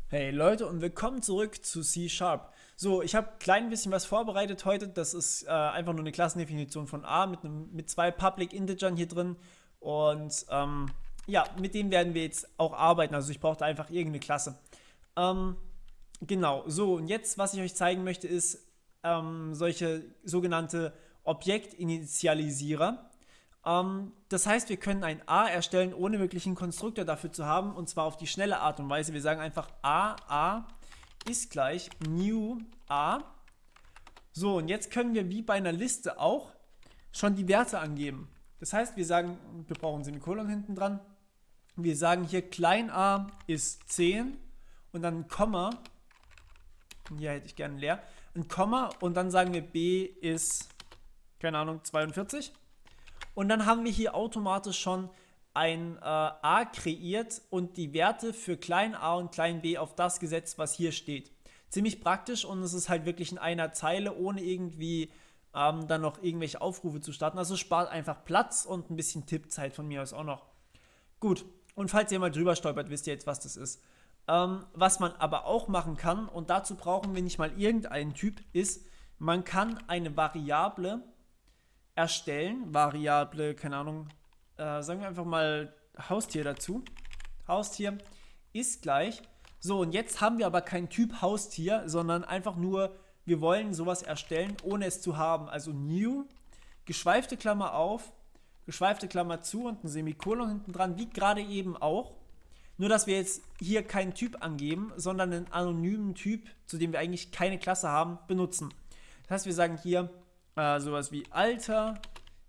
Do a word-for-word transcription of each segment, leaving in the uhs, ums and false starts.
Hey Leute und willkommen zurück zu C Sharp. So, ich habe ein klein bisschen was vorbereitet heute. Das ist äh, einfach nur eine Klassendefinition von A mit, einem, mit zwei Public Integern hier drin. Und ähm, ja, mit denen werden wir jetzt auch arbeiten. Also ich brauchte einfach irgendeine Klasse. Ähm, genau, so und jetzt, was ich euch zeigen möchte, ist ähm, solche sogenannte Objektinitialisierer. Ähm, das heißt, wir können ein A erstellen, ohne wirklich einen Konstruktor dafür zu haben, und zwar auf die schnelle Art und Weise. Wir sagen einfach A, A ist gleich new A. So, und jetzt können wir wie bei einer Liste auch schon die Werte angeben. Das heißt, wir sagen, wir brauchen ein Semikolon hinten dran. Wir sagen hier klein a ist zehn und dann ein Komma. Hier hätte ich gerne leer. Ein Komma und dann sagen wir b ist, keine Ahnung, zweiundvierzig. Und dann haben wir hier automatisch schon ein äh, a kreiert und die Werte für klein a und klein b auf das gesetzt, was hier steht. Ziemlich praktisch und es ist halt wirklich in einer Zeile, ohne irgendwie ähm, dann noch irgendwelche Aufrufe zu starten. Also spart einfach Platz und ein bisschen Tippzeit von mir aus auch noch. Gut, und falls ihr mal drüber stolpert, wisst ihr jetzt, was das ist. Ähm, was man aber auch machen kann, und dazu brauchen wir nicht mal irgendeinen Typ, ist, man kann eine Variable erstellen, Variable, keine Ahnung, äh, sagen wir einfach mal Haustier dazu. Haustier ist gleich. So, und jetzt haben wir aber keinen Typ Haustier, sondern einfach nur, wir wollen sowas erstellen, ohne es zu haben. Also new, geschweifte Klammer auf, geschweifte Klammer zu und ein Semikolon hinten dran, wie gerade eben auch. Nur, dass wir jetzt hier keinen Typ angeben, sondern einen anonymen Typ, zu dem wir eigentlich keine Klasse haben, benutzen. Das heißt, wir sagen hier äh, sowas wie Alter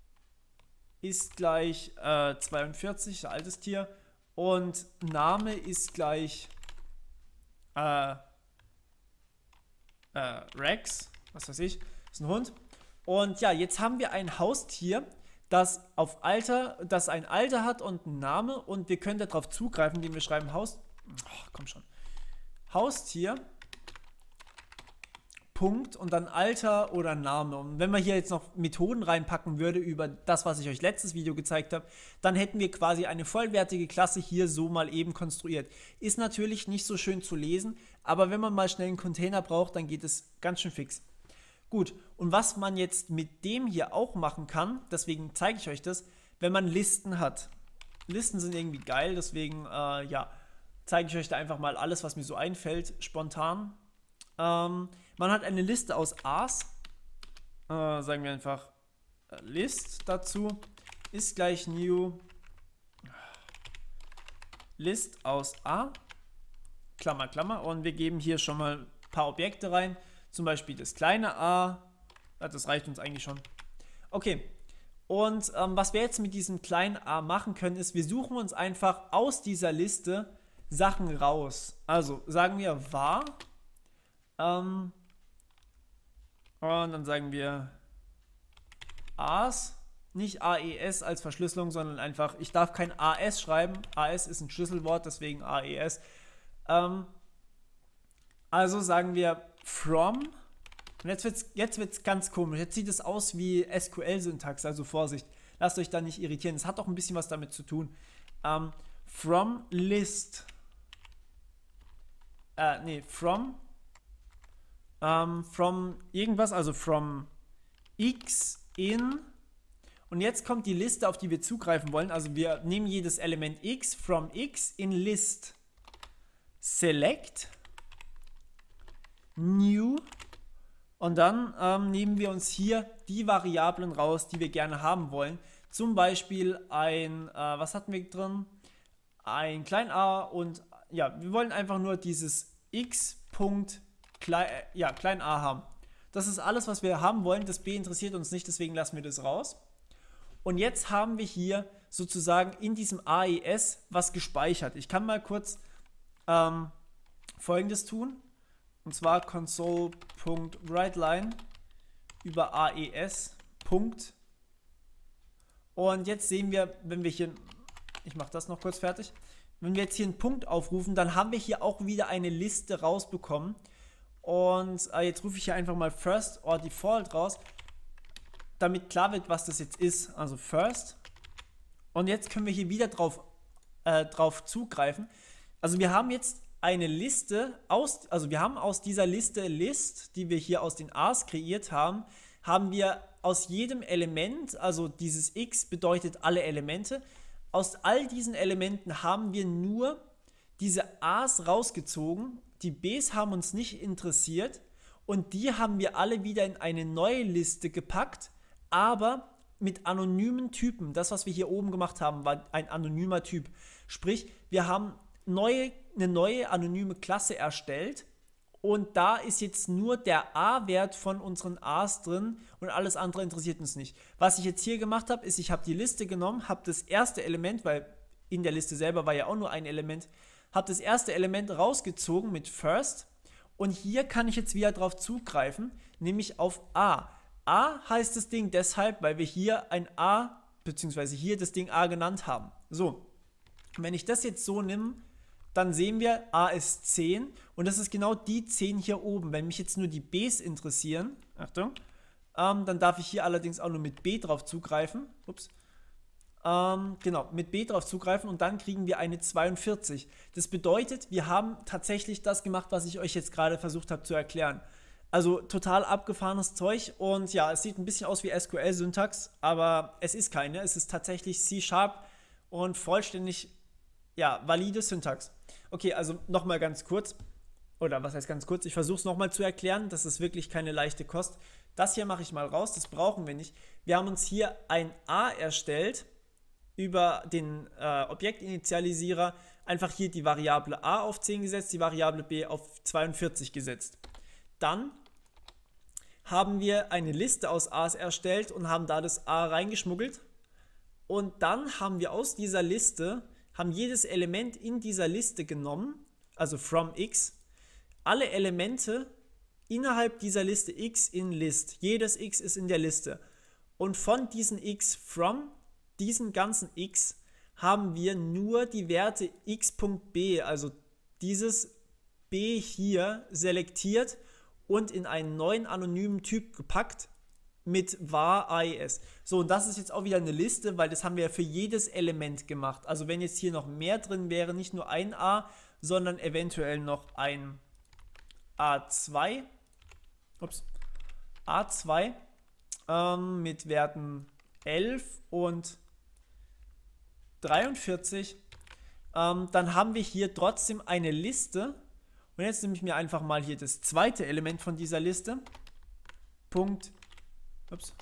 ist gleich äh, zweiundvierzig, altes Tier, und Name ist gleich äh, äh, Rex, was weiß ich, ist ein Hund. Und ja, jetzt haben wir ein Haustier, das auf Alter, das ein Alter hat und einen Namen, und wir können darauf zugreifen, indem wir schreiben Haus, oh, komm schon, Haustier, Punkt und dann Alter oder Name. Und wenn man hier jetzt noch Methoden reinpacken würde über das, was ich euch letztes Video gezeigt habe, dann hätten wir quasi eine vollwertige Klasse hier so mal eben konstruiert. Ist natürlich nicht so schön zu lesen, aber wenn man mal schnell einen Container braucht, dann geht es ganz schön fix. Gut, und was man jetzt mit dem hier auch machen kann, deswegen zeige ich euch das, wenn man Listen hat. Listen sind irgendwie geil, deswegen äh, ja, zeige ich euch da einfach mal alles, was mir so einfällt, spontan. Ähm, man hat eine Liste aus A's, äh, sagen wir einfach äh, List dazu, ist gleich new List aus A, Klammer, Klammer, und wir geben hier schon mal ein paar Objekte rein. Zum Beispiel das kleine a, das reicht uns eigentlich schon. Okay, und ähm, was wir jetzt mit diesem kleinen a machen können, ist, wir suchen uns einfach aus dieser Liste Sachen raus. Also sagen wir var, ähm, und dann sagen wir as, nicht aes als Verschlüsselung, sondern einfach, ich darf kein as schreiben, as ist ein Schlüsselwort, deswegen aes. Ähm, also sagen wir from, und jetzt wird es jetzt wird's ganz komisch, jetzt sieht es aus wie S Q L-Syntax, also Vorsicht, lasst euch da nicht irritieren, es hat auch ein bisschen was damit zu tun. Ähm, from list, äh, nee, from, ähm, from irgendwas, also from x in, und jetzt kommt die Liste, auf die wir zugreifen wollen, also wir nehmen jedes Element x, from x in list, select, new, und dann ähm, nehmen wir uns hier die Variablen raus, die wir gerne haben wollen. Zum Beispiel ein, äh, was hatten wir drin? Ein klein a, und ja, wir wollen einfach nur dieses x. Klein, äh, ja, klein a haben. Das ist alles, was wir haben wollen. Das b interessiert uns nicht, deswegen lassen wir das raus. Und jetzt haben wir hier sozusagen in diesem aes was gespeichert. Ich kann mal kurz ähm, Folgendes tun. Und zwar console.writeLine über aes. Punkt. Und jetzt sehen wir, wenn wir hier, ich mache das noch kurz fertig, wenn wir jetzt hier einen Punkt aufrufen, dann haben wir hier auch wieder eine Liste rausbekommen. Und äh, jetzt rufe ich hier einfach mal first or default raus, damit klar wird, was das jetzt ist. Also first. Und jetzt können wir hier wieder drauf, äh, drauf zugreifen. Also wir haben jetzt eine Liste aus, also wir haben aus dieser Liste List, die wir hier aus den A's kreiert haben, haben wir aus jedem Element, also dieses X bedeutet alle Elemente, aus all diesen Elementen haben wir nur diese A's rausgezogen, die B's haben uns nicht interessiert und die haben wir alle wieder in eine neue Liste gepackt, aber mit anonymen Typen. Das, was wir hier oben gemacht haben, war ein anonymer Typ. Sprich, wir haben neue, eine neue anonyme Klasse erstellt und da ist jetzt nur der A-Wert von unseren A's drin und alles andere interessiert uns nicht. Was ich jetzt hier gemacht habe, ist, ich habe die Liste genommen, habe das erste Element, weil in der Liste selber war ja auch nur ein Element, habe das erste Element rausgezogen mit First und hier kann ich jetzt wieder drauf zugreifen, nämlich auf A. A heißt das Ding deshalb, weil wir hier ein A, beziehungsweise hier das Ding A genannt haben. So, wenn ich das jetzt so nehme, dann sehen wir, A ist zehn und das ist genau die zehn hier oben. Wenn mich jetzt nur die B's interessieren, Achtung, ähm, dann darf ich hier allerdings auch nur mit B drauf zugreifen. Ups. Ähm, genau, mit B drauf zugreifen und dann kriegen wir eine zweiundvierzig. Das bedeutet, wir haben tatsächlich das gemacht, was ich euch jetzt gerade versucht habe zu erklären. Also total abgefahrenes Zeug und ja, es sieht ein bisschen aus wie S Q L-Syntax, aber es ist keine. Es ist tatsächlich C-Sharp und vollständig, ja, valide Syntax. Okay, also nochmal ganz kurz, oder was heißt ganz kurz, ich versuche es nochmal zu erklären, das ist wirklich keine leichte Kost. Das hier mache ich mal raus, das brauchen wir nicht. Wir haben uns hier ein A erstellt, über den äh, Objektinitialisierer einfach hier die Variable A auf zehn gesetzt, die Variable B auf zweiundvierzig gesetzt. Dann haben wir eine Liste aus A's erstellt und haben da das A reingeschmuggelt. Und dann haben wir aus dieser Liste, haben jedes Element in dieser Liste genommen, also from X, alle Elemente innerhalb dieser Liste X in List. Jedes X ist in der Liste. Und von diesen X from diesen ganzen X haben wir nur die Werte x.b, also dieses B hier selektiert und in einen neuen anonymen Typ gepackt mit var is. So, und das ist jetzt auch wieder eine Liste, weil das haben wir ja für jedes Element gemacht. Also wenn jetzt hier noch mehr drin wäre, nicht nur ein A, sondern eventuell noch ein A zwei, ups, A zwei ähm, mit Werten elf und dreiundvierzig, ähm, dann haben wir hier trotzdem eine Liste. Und jetzt nehme ich mir einfach mal hier das zweite Element von dieser Liste. Punkt. Ups.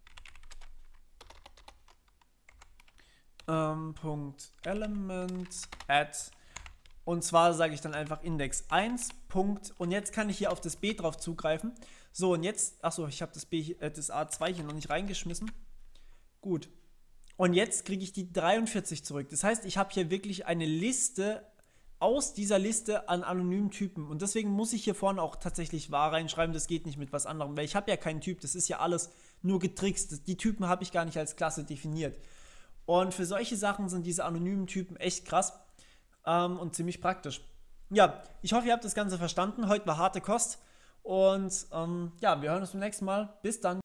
Ähm, Punkt Element add. Und zwar sage ich dann einfach Index eins. Punkt. Und jetzt kann ich hier auf das B drauf zugreifen. So, und jetzt, achso, ich habe das, B, äh, das A zwei hier noch nicht reingeschmissen. Gut. Und jetzt kriege ich die dreiundvierzig zurück. Das heißt, ich habe hier wirklich eine Liste aus dieser Liste an anonymen Typen. Und deswegen muss ich hier vorne auch tatsächlich var reinschreiben. Das geht nicht mit was anderem, weil ich habe ja keinen Typ. Das ist ja alles nur getrickst. Die Typen habe ich gar nicht als Klasse definiert. Und für solche Sachen sind diese anonymen Typen echt krass ähm, und ziemlich praktisch. Ja, ich hoffe, ihr habt das Ganze verstanden. Heute war harte Kost. Und ähm, ja, wir hören uns beim nächsten Mal. Bis dann.